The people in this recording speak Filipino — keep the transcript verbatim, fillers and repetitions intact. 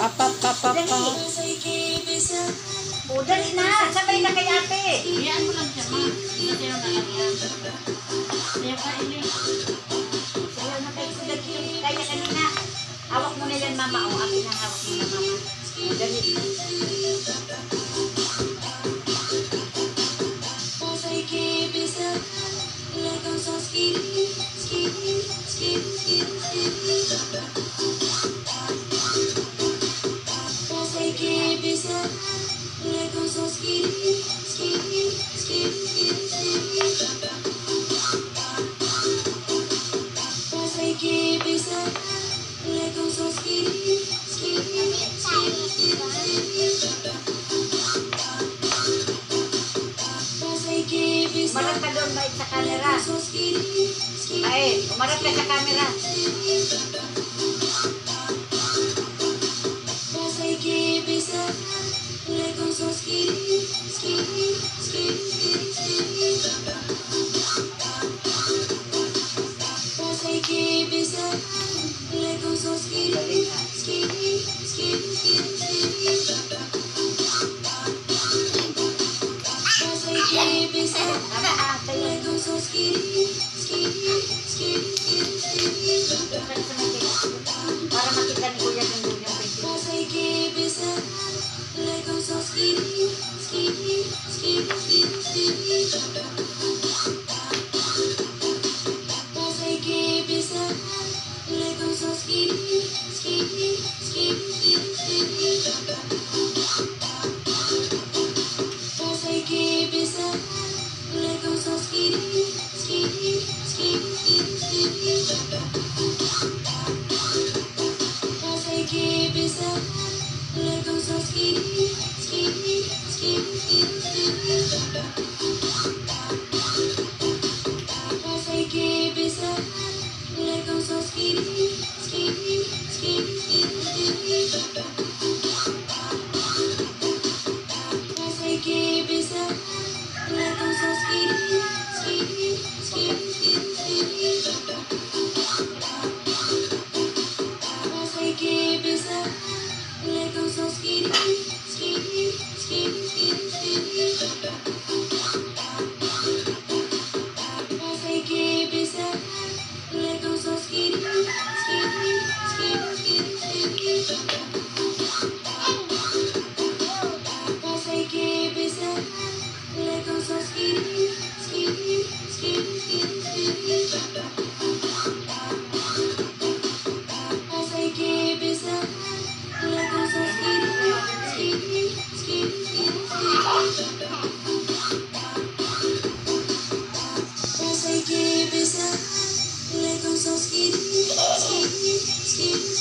Papa, papa, papa. O, dali na. Sabay na kay ate. Iyaan mo lang siya, ma. Hindi na lang yan. Kaya kainin. Sayaw na kayo. Kaya kanina. Hawak mo na yan, mama. O, akin na hawak mo na, mama. Dali. Umarap ka doon, bait sa camera. Ay, umarap ka sa camera. Para makita ni Kuya yung yung Lego so skinny, skinny, skinny.